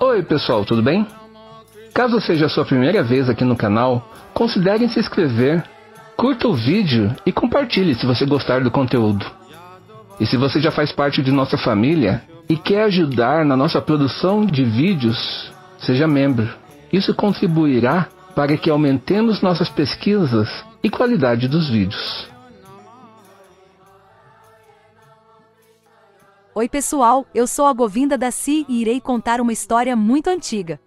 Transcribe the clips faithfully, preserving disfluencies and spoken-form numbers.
Oi pessoal, tudo bem? Caso seja a sua primeira vez aqui no canal, considere se inscrever, curta o vídeo e compartilhe se você gostar do conteúdo. E se você já faz parte de nossa família e quer ajudar na nossa produção de vídeos, seja membro. Isso contribuirá para que aumentemos nossas pesquisas e qualidade dos vídeos. Oi pessoal, eu sou a Govinda Dasi e irei contar uma história muito antiga.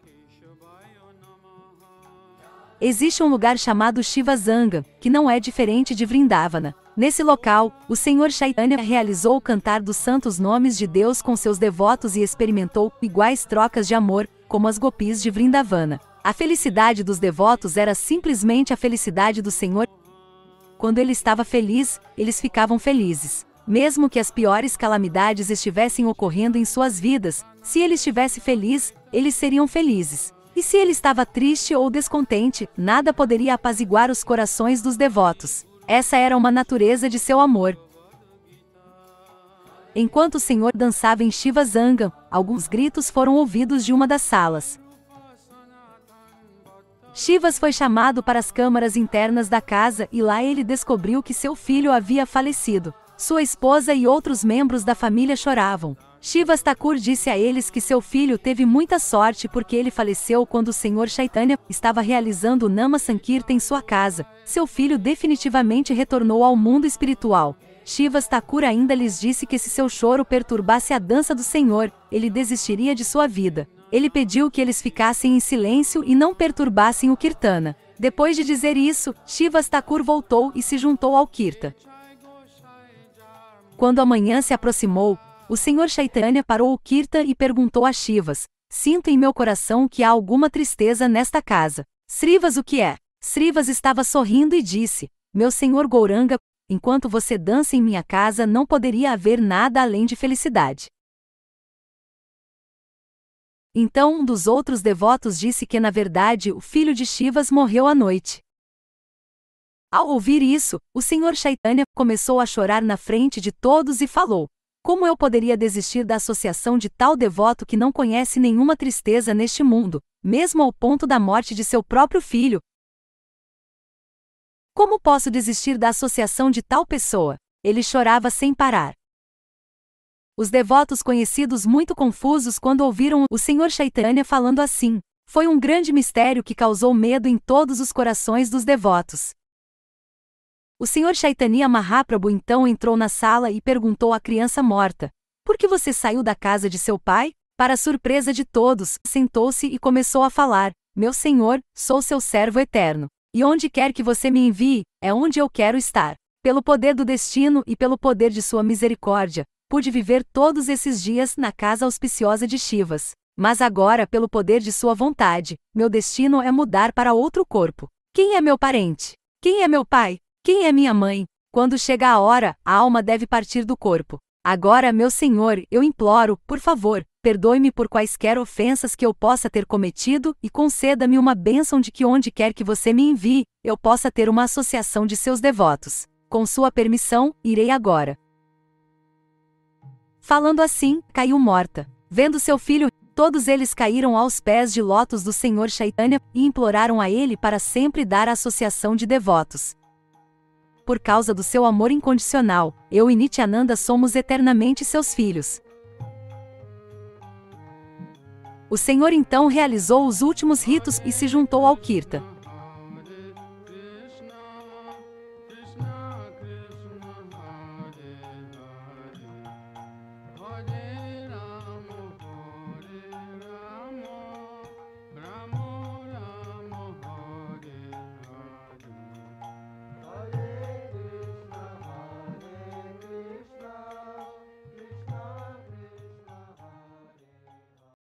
Existe um lugar chamado Shivasanga, que não é diferente de Vrindavana. Nesse local, o Senhor Chaitanya realizou o cantar dos santos nomes de Deus com seus devotos e experimentou iguais trocas de amor, como as gopis de Vrindavana. A felicidade dos devotos era simplesmente a felicidade do Senhor. Quando ele estava feliz, eles ficavam felizes. Mesmo que as piores calamidades estivessem ocorrendo em suas vidas, se ele estivesse feliz, eles seriam felizes. E se ele estava triste ou descontente, nada poderia apaziguar os corações dos devotos. Essa era uma natureza de seu amor. Enquanto o Senhor dançava em Shivasanga, alguns gritos foram ouvidos de uma das salas. Shivas foi chamado para as câmaras internas da casa e lá ele descobriu que seu filho havia falecido. Sua esposa e outros membros da família choravam. Shivas Thakur disse a eles que seu filho teve muita sorte porque ele faleceu quando o Senhor Chaitanya estava realizando o Nama Sankirtan em sua casa. Seu filho definitivamente retornou ao mundo espiritual. Shivas Thakur ainda lhes disse que se seu choro perturbasse a dança do Senhor, ele desistiria de sua vida. Ele pediu que eles ficassem em silêncio e não perturbassem o Kirtana. Depois de dizer isso, Shivas Thakur voltou e se juntou ao Kirta. Quando a manhã se aproximou, o Senhor Chaitanya parou o Kirta e perguntou a Shivas: "Sinto em meu coração que há alguma tristeza nesta casa." "Srivas, o que é?" Srivas estava sorrindo e disse: "Meu Senhor Gauranga, enquanto você dança em minha casa não poderia haver nada além de felicidade." Então um dos outros devotos disse que na verdade o filho de Shivas morreu à noite. Ao ouvir isso, o Senhor Chaitanya começou a chorar na frente de todos e falou: "Como eu poderia desistir da associação de tal devoto que não conhece nenhuma tristeza neste mundo, mesmo ao ponto da morte de seu próprio filho? Como posso desistir da associação de tal pessoa?" Ele chorava sem parar. Os devotos conhecidos muito confusos quando ouviram o Senhor Chaitanya falando assim. Foi um grande mistério que causou medo em todos os corações dos devotos. O Senhor Chaitanya Mahaprabhu então entrou na sala e perguntou à criança morta: "Por que você saiu da casa de seu pai?" Para surpresa de todos, sentou-se e começou a falar: "Meu Senhor, sou seu servo eterno. E onde quer que você me envie, é onde eu quero estar. Pelo poder do destino e pelo poder de sua misericórdia, pude viver todos esses dias na casa auspiciosa de Shivas. Mas agora, pelo poder de sua vontade, meu destino é mudar para outro corpo. Quem é meu parente? Quem é meu pai? Quem é minha mãe? Quando chega a hora, a alma deve partir do corpo. Agora, meu Senhor, eu imploro, por favor, perdoe-me por quaisquer ofensas que eu possa ter cometido e conceda-me uma bênção de que onde quer que você me envie, eu possa ter uma associação de seus devotos. Com sua permissão, irei agora." Falando assim, caiu morta. Vendo seu filho, todos eles caíram aos pés de lótus do Senhor Chaitanya e imploraram a ele para sempre dar a associação de devotos. Por causa do seu amor incondicional, eu e Nityananda somos eternamente seus filhos. O Senhor então realizou os últimos ritos e se juntou ao Kirta.